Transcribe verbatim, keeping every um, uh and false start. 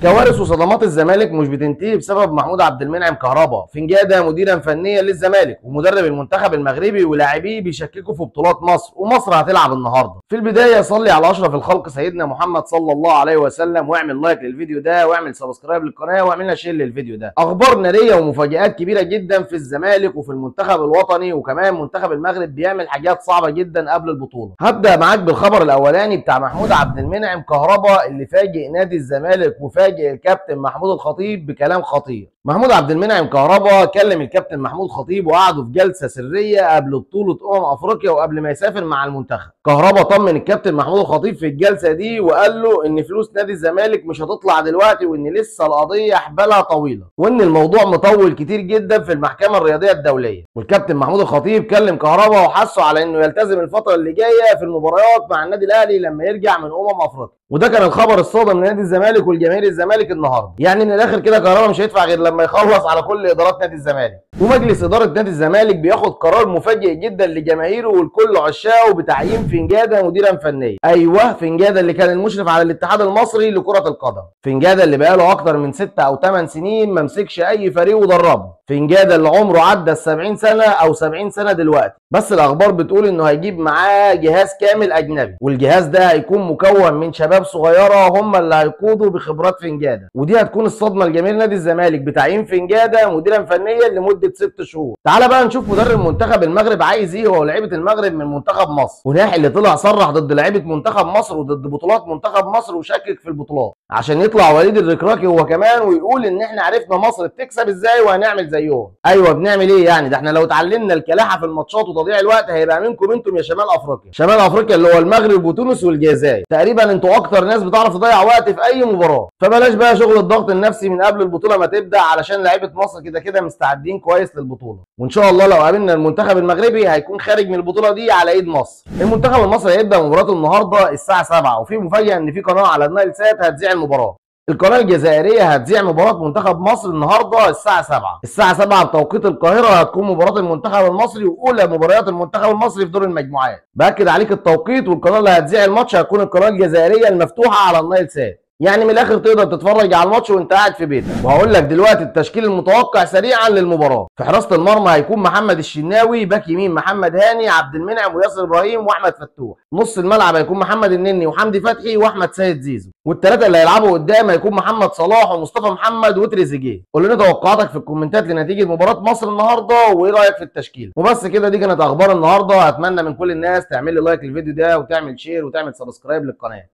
كوارث وصدمات الزمالك مش بتنتهي بسبب محمود عبد المنعم كهربا. فنجادة مديرا فنيا للزمالك ومدرب المنتخب المغربي ولاعبيه بيشككوا في بطولات مصر، ومصر هتلعب النهارده. في البدايه صلي على اشرف الخلق سيدنا محمد صلى الله عليه وسلم، واعمل لايك للفيديو ده واعمل سبسكرايب للقناه واعمل لنا شير للفيديو ده. اخبار ناريه ومفاجآت كبيره جدا في الزمالك وفي المنتخب الوطني، وكمان منتخب المغرب بيعمل حاجات صعبه جدا قبل البطوله. هبدا معاك بالخبر الاولاني بتاع محمود عبد المنعم كهربا اللي فاجئ نادي الزمالك وفاجئ الكابتن محمود الخطيب بكلام خطير. محمود عبد المنعم كهربا كلم الكابتن محمود الخطيب وقعدوا في جلسه سريه قبل بطوله امم افريقيا وقبل ما يسافر مع المنتخب. كهربا طمن الكابتن محمود الخطيب في الجلسه دي وقال له ان فلوس نادي الزمالك مش هتطلع دلوقتي، وان لسه القضيه حبالها طويله، وان الموضوع مطول كتير جدا في المحكمه الرياضيه الدوليه. والكابتن محمود الخطيب كلم كهربا وحثه على انه يلتزم الفتره اللي جايه في المباريات مع النادي الاهلي لما يرجع من امم افريقيا. وده كان الخبر الصادم لنادي الزمالك والجماهير الزمالك النهارده. يعني من الاخر كده كهربا مش هيدفع غير لما يخلص على كل ادارات نادي الزمالك. ومجلس اداره نادي الزمالك بياخد قرار مفاجئ جدا لجماهيره ولكل عشاقه بتعيين فنجادة مديرا فنيا. ايوه، فنجادة اللي كان المشرف على الاتحاد المصري لكره القدم. فنجادة اللي بقاله اكتر من ستة او ثمان سنين ما مسكش اي فريق ودربه. فنجادة اللي عمره عدى ال سبعين سنه او سبعين سنه دلوقتي، بس الاخبار بتقول انه هيجيب معاه جهاز كامل اجنبي، والجهاز ده هيكون مكون من شباب صغيره هم اللي هيقودوا بخبرات فنجادة. ودي هتكون الصدمه لجماهير نادي الزمالك بتعيين فنجادة مديرا فنيا لمده ست شهور. تعال بقى نشوف مدرب منتخب المغرب عايز ايه هو ولاعيبه المغرب من منتخب مصر. وناحي اللي طلع صرح ضد لعيبه منتخب مصر وضد بطولات منتخب مصر وشكك في البطولات عشان يطلع وليد الركراكي هو كمان ويقول ان احنا عرفنا مصر بتكسب ازاي وهنعمل زيهم. ايوه، بنعمل ايه يعني؟ ده احنا لو اتعلمنا الكلاحه في الماتشات وتضييع الوقت هيبقى منكم انتم يا شمال افريقيا. شمال افريقيا اللي هو المغرب وتونس والجزائر، تقريبا انتوا اكتر ناس بتعرف تضيع وقت في اي مباراه. فبلاش بقى شغل الضغط النفسي من قبل البطوله ما تبدا، علشان لعيبه مصر كده كده مستعدين كويس للبطوله. وان شاء الله لو قابلنا المنتخب المغربي هيكون خارج من البطوله دي على ايد مصر. المنتخب المصري هيبدا مباراته النهارده الساعه سبعة، وفي مفاجاه ان في قناه على النايل سات هتذيع المباراه. القناه الجزائريه هتذيع مباراه منتخب مصر النهارده الساعه سبعة. الساعه سبعة بتوقيت القاهره هتكون مباراه المنتخب المصري واولى مباريات المنتخب المصري في دور المجموعات. باكد عليك التوقيت، والقناه اللي هتذيع الماتش هتكون القناه الجزائريه المفتوحه على النايل سات. يعني من الاخر تقدر تتفرج على الماتش وانت قاعد في بيتك. وهقول لك دلوقتي التشكيل المتوقع سريعا للمباراه. في حراسه المرمى هيكون محمد الشناوي، باك يمين محمد هاني، عبد المنعم وياسر ابراهيم واحمد فتوح. نص الملعب هيكون محمد النني وحمدي فتحي واحمد سيد زيزو. والثلاثه اللي هيلعبوا قدام هيكون محمد صلاح ومصطفى محمد وتريزيجيه. قول لنا توقعاتك في الكومنتات لنتيجه مباراه مصر النهارده وايه رايك في التشكيل. وبس كده، دي كانت اخبار النهارده. اتمنى من كل الناس تعمل لي لايك للفيديو ده وتعمل شير وتعمل سبسكرايب للقناه.